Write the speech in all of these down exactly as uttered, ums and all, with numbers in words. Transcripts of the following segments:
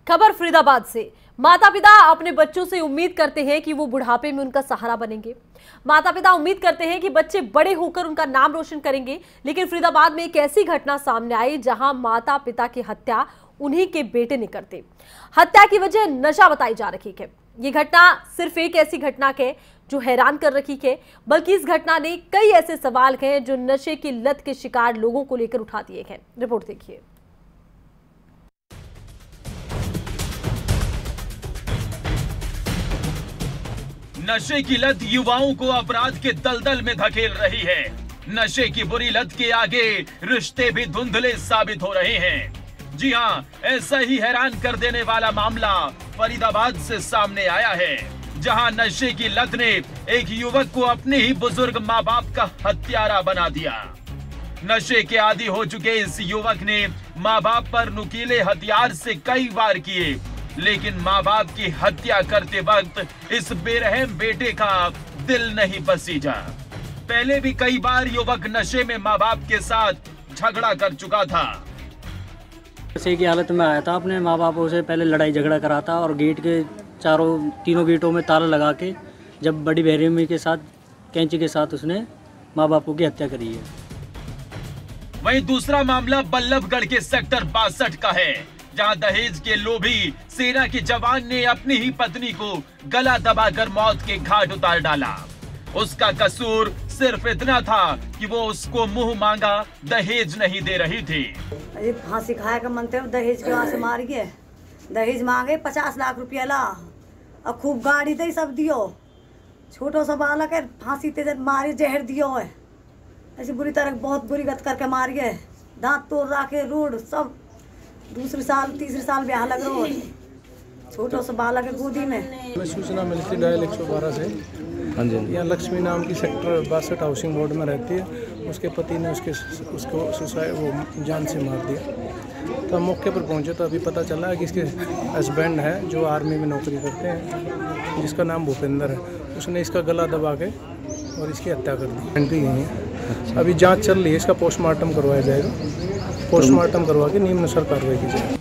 खबर फरीदाबाद से। माता पिता अपने बच्चों से उम्मीद करते हैं कि वो बुढ़ापे में उनका सहारा बनेंगे। माता पिता उम्मीद करते हैं कि बच्चे बड़े होकर उनका नाम रोशन करेंगे, लेकिन फरीदाबाद में एक ऐसी घटना सामने आई जहां माता पिता की हत्या उन्हीं के बेटे ने कर दी। हत्या की वजह नशा बताई जा रही है। ये घटना सिर्फ एक ऐसी घटना है जो हैरान कर रही है, बल्कि इस घटना ने कई ऐसे सवाल हैं जो नशे की लत के शिकार लोगों को लेकर उठा दिए हैं। रिपोर्ट देखिए। नशे की लत युवाओं को अपराध के दलदल में धकेल रही है। नशे की बुरी लत के आगे रिश्ते भी धुंधले साबित हो रहे हैं। जी हां, ऐसा ही हैरान कर देने वाला मामला फरीदाबाद से सामने आया है, जहां नशे की लत ने एक युवक को अपने ही बुजुर्ग माँ बाप का हत्यारा बना दिया। नशे के आदी हो चुके इस युवक ने माँ बाप पर नुकीले हथियार से कई वार किए, लेकिन माँ बाप की हत्या करते वक्त इस बेरहम बेटे का दिल नहीं पसीजा। पहले भी कई बार युवक नशे में माँ बाप के साथ झगड़ा कर चुका था। नशे की हालत में आया था, अपने माँ बापों से पहले लड़ाई झगड़ा करा था और गेट के चारों तीनों गेटों में ताला लगा के जब बड़ी बेरहमी के साथ कैंची के साथ उसने माँ बापों की हत्या करी है। वहीं दूसरा मामला बल्लभगढ़ के सेक्टर बासठ का है, जहां दहेज के लोभी सेना के जवान ने अपनी ही पत्नी को गला दबाकर मौत के घाट उतार डाला। उसका कसूर सिर्फ इतना था कि वो उसको मुंह मांगा दहेज नहीं दे रही थी। अरे फांसी खाए का मनते दहेज के वहां से मार गए। दहेज मांगे पचास लाख रुपया ला और खूब गाड़ी दे सब दियो। छोटो सा बालक है, फांसी तेज मारे जहर दियो है। ऐसी बुरी तरह बहुत बुरी गत करके मार गए। दांत तोड़ राखे रोड सब। दूसरे साल तीसरे साल ब्याह लग रहा है। छोटो सा बालक है गोदी में। सूचना मिली थी डायल एक सौ बारह से। हाँ जी। यहाँ लक्ष्मी नाम की सेक्टर बासठ हाउसिंग बोर्ड में रहती है। उसके पति ने उसके उसको सुसाइड वो जान से मार दिया। तो हम मौके पर पहुंचे तो अभी पता चला कि इसके हस्बैंड है जो आर्मी में नौकरी करते हैं, जिसका नाम भूपेंद्र है। उसने इसका गला दबा के और इसकी हत्या कर दी। एंट्री यही है। अभी जाँच चल रही है, इसका पोस्टमार्टम करवाया जाएगा। पोस्टमार्टम करवा के नियमानुसार कार्रवाई की जाए।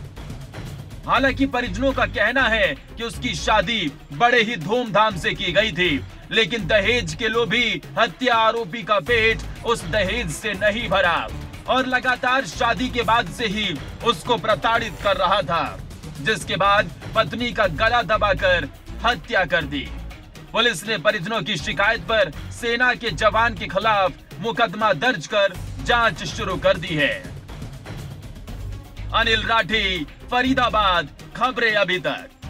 हालांकि परिजनों का कहना है कि उसकी शादी बड़े ही धूमधाम से की गई थी, लेकिन दहेज के लोभी हत्या आरोपी का पेट उस दहेज से नहीं भरा और लगातार शादी के बाद से ही उसको प्रताड़ित कर रहा था, जिसके बाद पत्नी का गला दबाकर हत्या कर दी। पुलिस ने परिजनों की शिकायत पर सेना के जवान के खिलाफ मुकदमा दर्ज कर जांच शुरू कर दी है। अनिल राठी, फरीदाबाद, खबरें अभी तक।